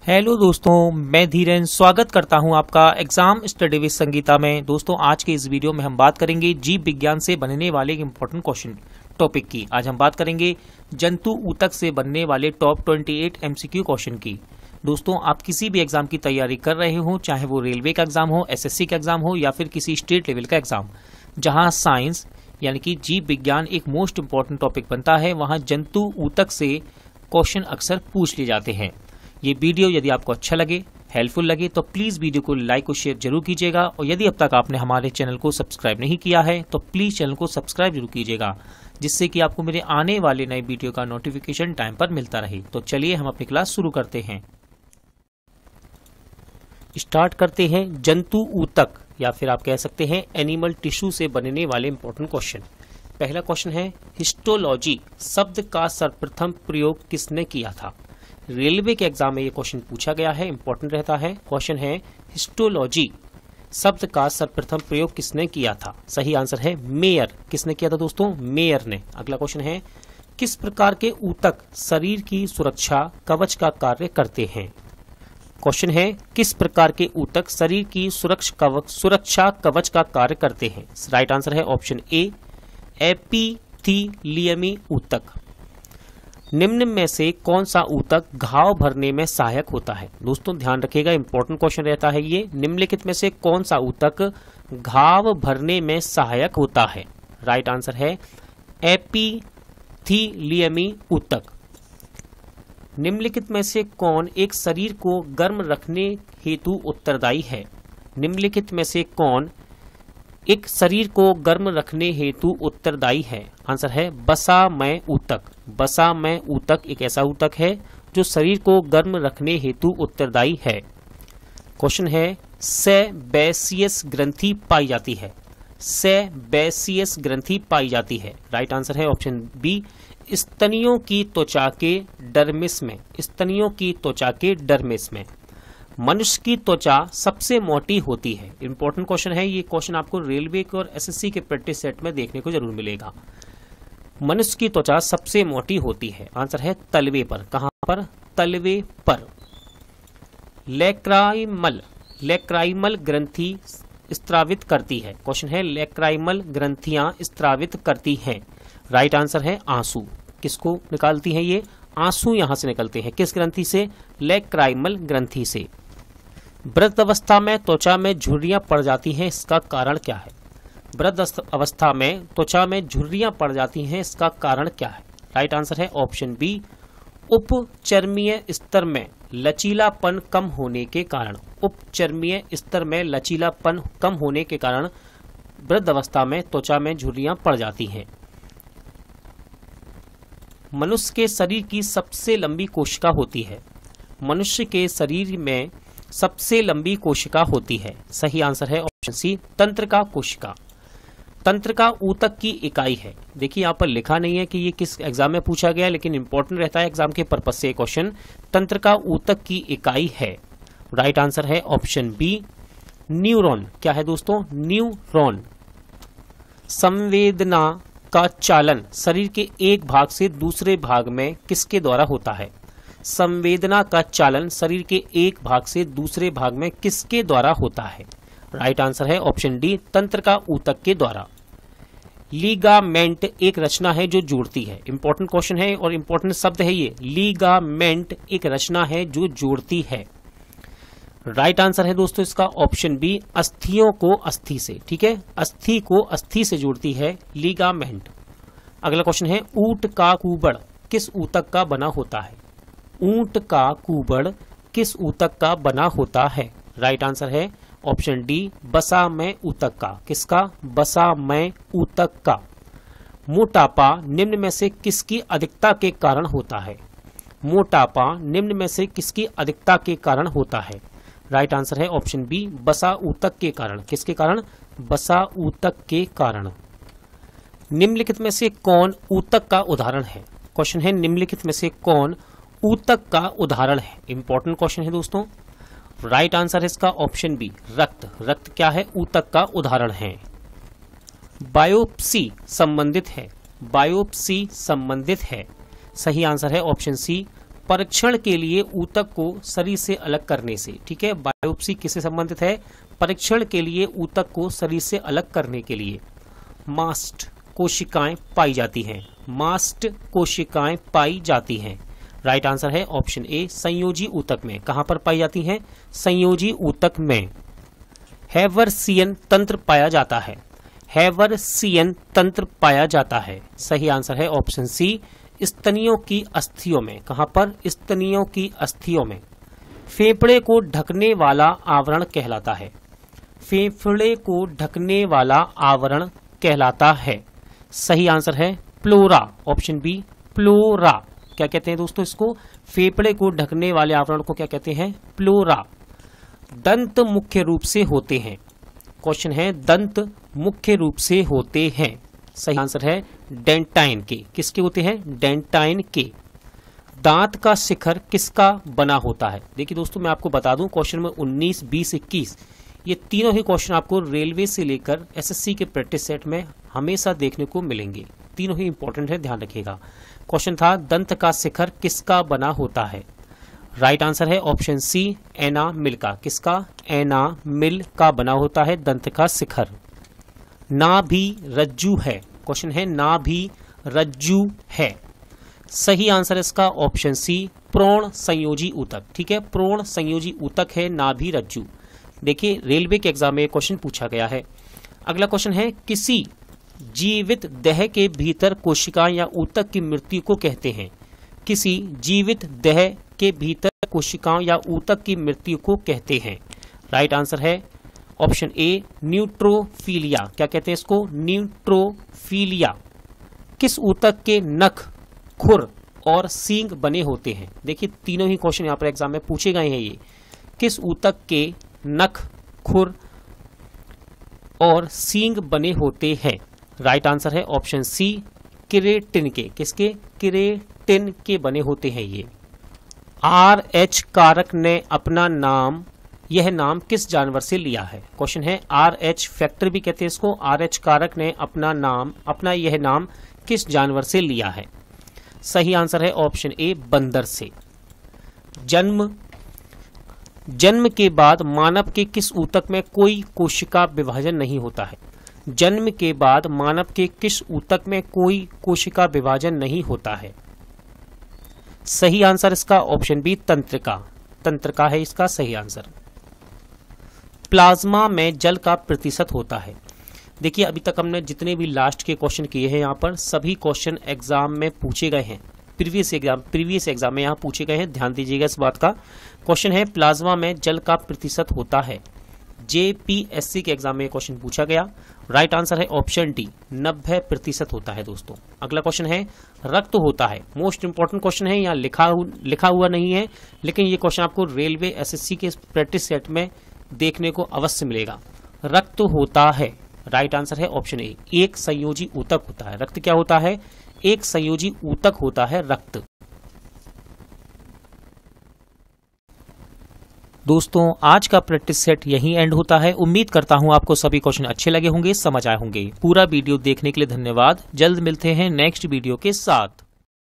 Hello दोस्तों, मैं धीरेन स्वागत करता हूं आपका एग्जाम स्टडी विद संगीता में। दोस्तों, आज के इस वीडियो में हम बात करेंगे जीव विज्ञान से बनने वाले एक इम्पोर्टेंट क्वेश्चन टॉपिक की। आज हम बात करेंगे जंतु ऊतक से बनने वाले टॉप 28 एमसीक्यू क्वेश्चन की। दोस्तों, आप किसी भी एग्जाम की तैयारी कर रहे हो, चाहे वो रेलवे का एग्जाम हो, एसएससी का एग्जाम हो या फिर किसी स्टेट लेवल का एग्जाम, जहां साइंस यानी कि जीव विज्ञान एक मोस्ट इम्पोर्टेंट टॉपिक बनता है, वहां जंतु ऊतक से क्वेश्चन अक्सर पूछ लिए जाते हैं। ये वीडियो यदि आपको अच्छा लगे, हेल्पफुल लगे, तो प्लीज वीडियो को लाइक और शेयर जरूर कीजिएगा। और यदि अब तक आपने हमारे चैनल को सब्सक्राइब नहीं किया है तो प्लीज चैनल को सब्सक्राइब जरूर कीजिएगा, जिससे कि आपको मेरे आने वाले नए वीडियो का नोटिफिकेशन टाइम पर मिलता रहे। तो चलिए हम अपनी क्लास शुरू करते हैं। स्टार्ट करते हैं जंतु ऊतक या फिर आप कह सकते हैं एनिमल टिश्यू से बनने वाले इंपॉर्टेंट क्वेश्चन। पहला क्वेश्चन है, हिस्टोलॉजी शब्द का सर्वप्रथम प्रयोग किसने किया था? रेलवे के एग्जाम में ये क्वेश्चन पूछा गया है, इंपॉर्टेंट रहता है। क्वेश्चन है, हिस्टोलॉजी शब्द का सर्वप्रथम प्रयोग किसने किया था? सही आंसर है मेयर। किसने किया था दोस्तों? मेयर ने। अगला क्वेश्चन है, किस प्रकार के ऊतक शरीर की सुरक्षा कवच का कार्य करते हैं? क्वेश्चन है, किस प्रकार के ऊतक शरीर की सुरक्षा कवच का कार्य करते हैं? राइट आंसर है ऑप्शन ए, एपिथीलियमी ऊतक। निम्न में से कौन सा ऊतक घाव भरने में सहायक होता है? दोस्तों ध्यान रखिएगा, इंपॉर्टेंट क्वेश्चन रहता है ये। निम्नलिखित में से कौन सा ऊतक घाव भरने में सहायक होता है? राइट आंसर है एपिथीलियमी ऊतक। निम्नलिखित में से कौन एक शरीर को गर्म रखने हेतु उत्तरदायी है? निम्नलिखित में से कौन एक शरीर को गर्म रखने हेतु उत्तरदायी है? आंसर है बसामय ऊतक। बसामय ऊतक एक ऐसा ऊतक है जो शरीर को गर्म रखने हेतु उत्तरदायी है। क्वेश्चन है, सेबेसियस ग्रंथि पाई जाती है? सेबेसियस ग्रंथि पाई जाती है। राइट आंसर है ऑप्शन बी, स्तनियों की त्वचा के डर्मिस में। स्तनियों की त्वचा के डर्मिस में। मनुष्य की त्वचा सबसे मोटी होती है। इंपॉर्टेंट क्वेश्चन है ये। क्वेश्चन आपको रेलवे के और एसएससी के प्रैक्टिस सेट में देखने को जरूर मिलेगा। मनुष्य की त्वचा सबसे मोटी होती है। आंसर है तलवे पर। कहां पर? तलवे पर। लेक्राइमल ग्रंथि स्त्रावित करती है। क्वेश्चन है, लेक्राइमल ग्रंथियां स्त्रावित करती हैं। राइट आंसर है आंसू। किसको निकालती हैं ये? आंसू यहां से निकलते हैं। किस ग्रंथि से? लेक्राइमल ग्रंथि से। वृद्ध अवस्था में त्वचा में झुर्रियां पड़ जाती हैं, इसका कारण क्या है? वृद्ध अवस्था में त्वचा में झुर्रियां पड़ जाती हैं, इसका कारण क्या है? राइट आंसर है ऑप्शन बी, उपचर्मीय स्तर में लचीलापन कम होने के कारण। उपचर्मीय स्तर में लचीलापन कम होने के कारण वृद्ध अवस्था में त्वचा में झुर्रियां पड़ जाती हैं। मनुष्य के शरीर की सबसे लंबी कोशिका होती है। मनुष्य के शरीर में सबसे लंबी कोशिका होती है। सही आंसर है ऑप्शन सी, तंत्रिका कोशिका। तंत्रिका ऊतक की इकाई है। देखिए यहाँ पर लिखा नहीं है कि ये किस एग्जाम में पूछा गया, लेकिन इंपॉर्टेंट रहता है एग्जाम के पर्पज से क्वेश्चन। तंत्रिका ऊतक की इकाई है। राइट आंसर है ऑप्शन बी, न्यूरॉन। क्या है दोस्तों? न्यूरॉन। संवेदना का चालन शरीर के एक भाग से दूसरे भाग में किसके द्वारा होता है? संवेदना का चालन शरीर के एक भाग से दूसरे भाग में किसके द्वारा होता है? राइट आंसर है ऑप्शन डी, तंत्रिका ऊतक के द्वारा। लीगामेंट एक रचना है जो जोड़ती है। इंपॉर्टेंट क्वेश्चन है और इंपॉर्टेंट शब्द है ये। लीगामेंट एक रचना है जो जोड़ती है। राइट आंसर है दोस्तों इसका ऑप्शन बी, अस्थियों को अस्थि से। ठीक है, अस्थि को अस्थि से जोड़ती है लीगामेंट। अगला क्वेश्चन है, ऊंट का कुबड़ किस ऊतक का बना होता है? ऊंट का कुबड़ किस ऊतक का बना होता है? राइट आंसर है ऑप्शन डी, बसामय ऊतक का। किसका? बसामय ऊतक का। मोटापा निम्न में से किसकी अधिकता के कारण होता है? मोटापा निम्न में से किसकी अधिकता के कारण होता है? राइट आंसर है ऑप्शन बी, बसा ऊतक के कारण। किसके कारण? बसा ऊतक के कारण। निम्नलिखित में से कौन ऊतक का उदाहरण है? क्वेश्चन है, निम्नलिखित में से कौन ऊतक का उदाहरण है? इंपॉर्टेंट क्वेश्चन है दोस्तों। राइट आंसर है इसका ऑप्शन बी, रक्त। रक्त क्या है? ऊतक का उदाहरण है। बायोप्सी संबंधित है। बायोप्सी संबंधित है। सही आंसर है ऑप्शन सी, परीक्षण के लिए ऊतक को शरीर से अलग करने से। ठीक है, बायोप्सी किससे संबंधित है? परीक्षण के लिए ऊतक को शरीर से अलग करने के लिए मास्ट कोशिकाएं पाई जाती हैं। मास्ट कोशिकाएं पाई जाती हैं। राइट आंसर है ऑप्शन ए, संयोजी ऊतक में। कहां पर पाई जाती हैं? संयोजी ऊतक में। हैवर्सियन तंत्र पाया जाता है। हैवर्सियन तंत्र पाया जाता है। सही आंसर है ऑप्शन सी, स्तनियों की अस्थियों में। कहां पर? स्तनियों की अस्थियों में। फेफड़े को ढकने वाला आवरण कहलाता है। फेफड़े को ढकने वाला आवरण कहलाता है। सही आंसर है प्लोरा, ऑप्शन बी, प्लोरा। क्या कहते हैं दोस्तों इसको? फेफड़े को ढकने वाले आवरण को क्या कहते हैं? प्लोरा। दंत मुख्य रूप से होते हैं। क्वेश्चन है, दंत मुख्य रूप से होते हैं। सही आंसर है डेंटाइन के। किसके होते हैं? डेंटाइन के। दांत का शिखर किसका बना होता है? देखिए दोस्तों, मैं आपको बता दूं, क्वेश्चन में 19, 20, 21 ये तीनों ही क्वेश्चन आपको रेलवे से लेकर एसएससी के प्रैक्टिस सेट में हमेशा देखने को मिलेंगे। तीनों ही इंपॉर्टेंट है, ध्यान रखिएगा। क्वेश्चन था, दंत का शिखर किसका बना होता है? राइट आंसर है ऑप्शन सी, एनामिल का। किसका? एनामिल का बना होता है दंत का शिखर। नाभि रज्जु है। क्वेश्चन है, नाभि रज्जु है। सही आंसर इसका ऑप्शन सी, प्रोण संयोजी ऊतक। ठीक है, प्रोण संयोजी ऊतक है नाभि रज्जु। देखिए, रेलवे के एग्जाम में क्वेश्चन पूछा गया है। अगला क्वेश्चन है, किसी जीवित देह के भीतर कोशिका या ऊतक की मृत्यु को कहते हैं? किसी जीवित देह के भीतर कोशिकाओं या ऊतक की मृत्यु को कहते हैं। राइट आंसर है ऑप्शन ए, न्यूट्रोफिलिया। क्या कहते हैं इसको? न्यूट्रोफिलिया। किस ऊतक के नख, खुर और सींग बने होते हैं? देखिए, तीनों ही क्वेश्चन यहाँ पर एग्जाम में पूछे गए हैं। ये किस ऊतक के नख, खुर और सींग बने होते हैं? राइट आंसर है ऑप्शन सी, केरेटिन के। किसके? केरेटिन के बने होते हैं ये। RH कारक ने अपना नाम, यह नाम किस जानवर से लिया है? क्वेश्चन है, RH फैक्टर भी कहते हैं इसको। RH कारक ने अपना यह नाम किस जानवर से लिया है? सही आंसर है ऑप्शन ए, बंदर से। जन्म के बाद मानव के किस ऊतक में कोई कोशिका विभाजन नहीं होता है? जन्म के बाद मानव के किस ऊतक में कोई कोशिका विभाजन नहीं होता है? सही आंसर इसका ऑप्शन बी, तंत्रिका। तंत्रिका है इसका सही आंसर। प्लाज्मा में जल का प्रतिशत होता है। देखिए, अभी तक हमने जितने भी लास्ट के क्वेश्चन किए हैं यहाँ पर सभी क्वेश्चन एग्जाम में पूछे गए हैं। प्रीवियस एग्जाम में यहाँ पूछे गए हैं, ध्यान दीजिएगा इस बात का। क्वेश्चन है, प्लाज्मा में जल का प्रतिशत होता है। JPSC के एग्जाम में क्वेश्चन पूछा गया। राइट आंसर है ऑप्शन डी, 90% होता है दोस्तों। अगला क्वेश्चन है, रक्त होता है। मोस्ट इंपॉर्टेंट क्वेश्चन है, यहाँ लिखा हुआ नहीं है, लेकिन ये क्वेश्चन आपको रेलवे SSC के प्रैक्टिस सेट में देखने को अवश्य मिलेगा। रक्त होता है। राइट आंसर है ऑप्शन ए, एक संयोजी ऊतक होता है। रक्त क्या होता है? एक संयोजी ऊतक होता है रक्त। दोस्तों, आज का प्रैक्टिस सेट यहीं एंड होता है। उम्मीद करता हूं आपको सभी क्वेश्चन अच्छे लगे होंगे, समझ आए होंगे। पूरा वीडियो देखने के लिए धन्यवाद। जल्द मिलते हैं नेक्स्ट वीडियो के साथ।